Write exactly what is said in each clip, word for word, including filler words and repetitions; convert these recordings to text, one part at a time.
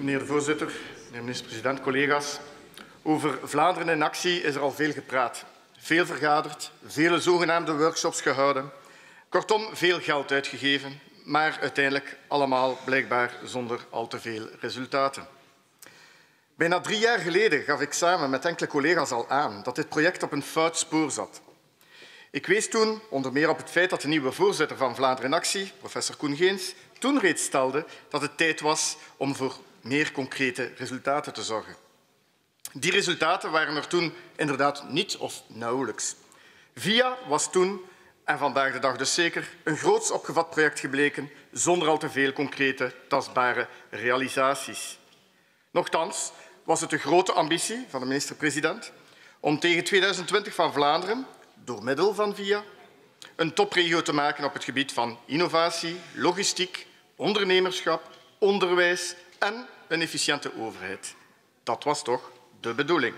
Meneer de voorzitter, meneer minister-president, collega's. Over Vlaanderen in actie is er al veel gepraat. Veel vergaderd, vele zogenaamde workshops gehouden. Kortom, veel geld uitgegeven, maar uiteindelijk allemaal blijkbaar zonder al te veel resultaten. Bijna drie jaar geleden gaf ik samen met enkele collega's al aan dat dit project op een fout spoor zat. Ik wees toen onder meer op het feit dat de nieuwe voorzitter van Vlaanderen in actie, professor Koen Geens, toen reeds stelde dat het tijd was om voor meer concrete resultaten te zorgen. Die resultaten waren er toen inderdaad niet of nauwelijks. VIA was toen, en vandaag de dag dus zeker, een groots opgevat project gebleken zonder al te veel concrete, tastbare realisaties. Nochtans was het de grote ambitie van de minister-president om tegen tweeduizend twintig van Vlaanderen, door middel van VIA, een topregio te maken op het gebied van innovatie, logistiek, ondernemerschap, onderwijs en een efficiënte overheid. Dat was toch de bedoeling.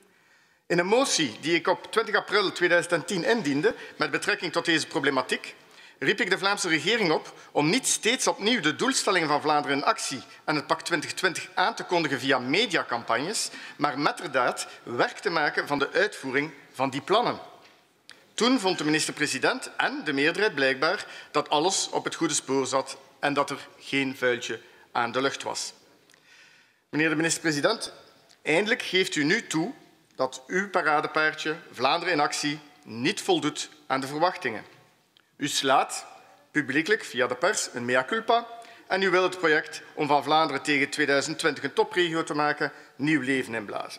In een motie die ik op twintig april tweeduizend tien indiende met betrekking tot deze problematiek, riep ik de Vlaamse regering op om niet steeds opnieuw de doelstellingen van Vlaanderen in actie en het Pact twintig twintig aan te kondigen via mediacampagnes, maar metterdaad werk te maken van de uitvoering van die plannen. Toen vond de minister-president en de meerderheid blijkbaar dat alles op het goede spoor zat en dat er geen vuiltje aan de lucht was. Meneer de minister-president, eindelijk geeft u nu toe dat uw paradepaardje Vlaanderen in actie niet voldoet aan de verwachtingen. U slaat publiekelijk via de pers een mea culpa en u wil het project om van Vlaanderen tegen tweeduizend twintig een topregio te maken nieuw leven inblazen.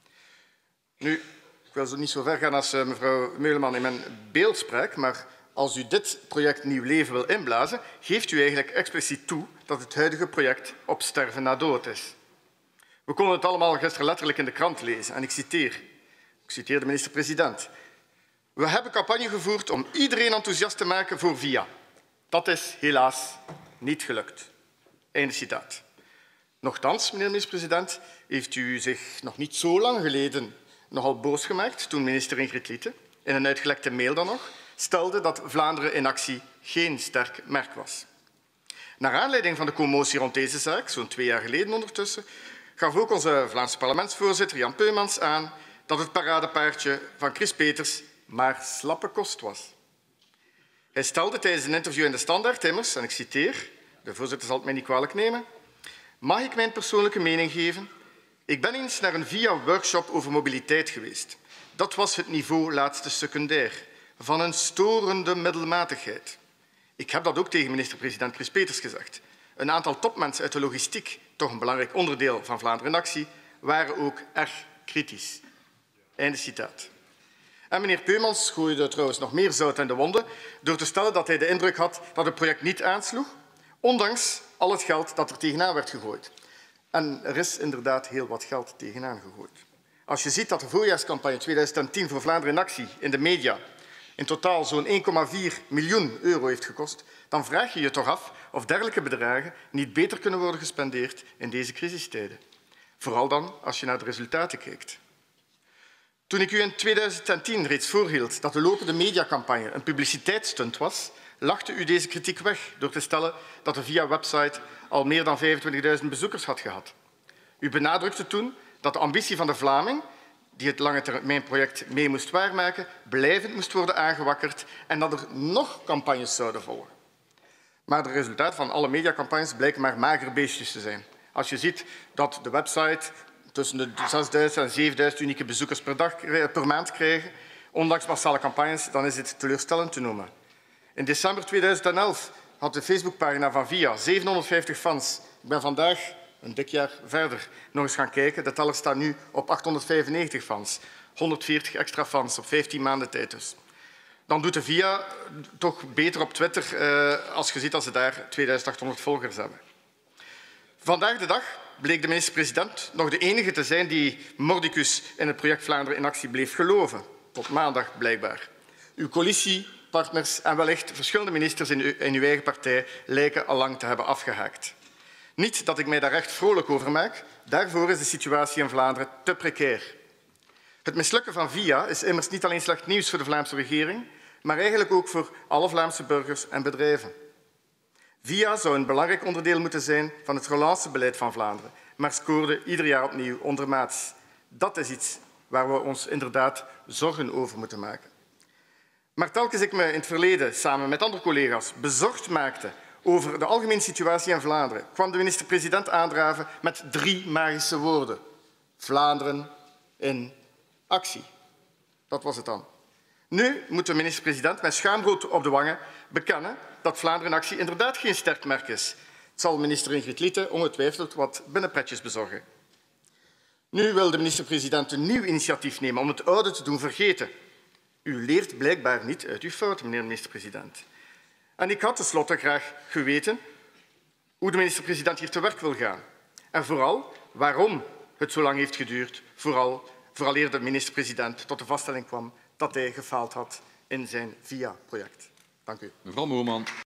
Nu, ik wil zo niet zo ver gaan als mevrouw Meuleman in mijn beeldspraak, maar als u dit project nieuw leven wil inblazen, geeft u eigenlijk expliciet toe dat het huidige project op sterven na dood is. We konden het allemaal gisteren letterlijk in de krant lezen en ik citeer. Ik citeer de minister-president. We hebben campagne gevoerd om iedereen enthousiast te maken voor VIA. Dat is helaas niet gelukt. Einde citaat. Nochtans, meneer de minister-president, heeft u zich nog niet zo lang geleden nogal boos gemaakt toen minister Ingrid Lieten, in een uitgelekte mail dan nog, stelde dat Vlaanderen in actie geen sterk merk was. Naar aanleiding van de commotie rond deze zaak, zo'n twee jaar geleden ondertussen, gaf ook onze Vlaamse parlementsvoorzitter Jan Peumans aan dat het paradepaardje van Chris Peeters maar slappe kost was. Hij stelde tijdens een interview in de Standaard immers, en ik citeer, de voorzitter zal het mij niet kwalijk nemen, mag ik mijn persoonlijke mening geven? Ik ben eens naar een VIA-workshop over mobiliteit geweest. Dat was het niveau laatste secundair, van een storende middelmatigheid. Ik heb dat ook tegen minister-president Chris Peeters gezegd. Een aantal topmensen uit de logistiek, toch een belangrijk onderdeel van Vlaanderen in actie, waren ook erg kritisch. Einde citaat. En meneer Peumans gooide trouwens nog meer zout in de wonden door te stellen dat hij de indruk had dat het project niet aansloeg, ondanks al het geld dat er tegenaan werd gegooid. En er is inderdaad heel wat geld tegenaan gegooid. Als je ziet dat de voorjaarscampagne tweeduizend tien voor Vlaanderen in actie in de media in totaal zo'n één komma vier miljoen euro heeft gekost, dan vraag je je toch af of dergelijke bedragen niet beter kunnen worden gespendeerd in deze crisistijden. Vooral dan als je naar de resultaten kijkt. Toen ik u in tweeduizend tien reeds voorhield dat de lopende mediacampagne een publiciteitsstunt was, lachte u deze kritiek weg door te stellen dat de VIA-website al meer dan vijfentwintigduizend bezoekers had gehad. U benadrukte toen dat de ambitie van de Vlaming, die het lange termijn project mee moest waarmaken, blijvend moest worden aangewakkerd en dat er nog campagnes zouden volgen. Maar de resultaten van alle mediacampagnes blijken maar magere beestjes te zijn. Als je ziet dat de website tussen de zesduizend en zevenduizend unieke bezoekers per, dag, per maand krijgen, ondanks massale campagnes, dan is dit teleurstellend te noemen. In december tweeduizend elf had de Facebookpagina van VIA zevenhonderdvijftig fans. Ik ben vandaag, een dik jaar verder, nog eens gaan kijken. De teller staat nu op achthonderdvijfennegentig fans. honderdveertig extra fans op vijftien maanden tijd dus. Dan doet de VIA toch beter op Twitter eh, als je ziet dat ze daar tweeduizend achthonderd volgers hebben. Vandaag de dag bleek de minister-president nog de enige te zijn die mordicus in het project Vlaanderen in actie bleef geloven. Tot maandag blijkbaar. Uw coalitiepartners en wellicht verschillende ministers in uw, in uw eigen partij lijken al lang te hebben afgehaakt. Niet dat ik mij daar echt vrolijk over maak. Daarvoor is de situatie in Vlaanderen te precair. Het mislukken van VIA is immers niet alleen slecht nieuws voor de Vlaamse regering, maar eigenlijk ook voor alle Vlaamse burgers en bedrijven. VIA zou een belangrijk onderdeel moeten zijn van het relancebeleid van Vlaanderen, maar scoorde ieder jaar opnieuw ondermaats. Dat is iets waar we ons inderdaad zorgen over moeten maken. Maar telkens ik me in het verleden samen met andere collega's bezorgd maakte over de algemene situatie in Vlaanderen, kwam de minister-president aandraven met drie magische woorden. Vlaanderen in actie. Dat was het dan. Nu moet de minister-president met schaamrood op de wangen bekennen dat Vlaanderen in actie inderdaad geen sterk merk is. Het zal minister Ingrid Lieten ongetwijfeld wat binnenpretjes bezorgen. Nu wil de minister-president een nieuw initiatief nemen om het oude te doen vergeten. U leert blijkbaar niet uit uw fouten, meneer de minister-president. En ik had tenslotte graag geweten hoe de minister-president hier te werk wil gaan. En vooral waarom het zo lang heeft geduurd, vooral vooraleer de minister-president tot de vaststelling kwam dat hij gefaald had in zijn V I A-project. Dank u. Mevrouw Moerman.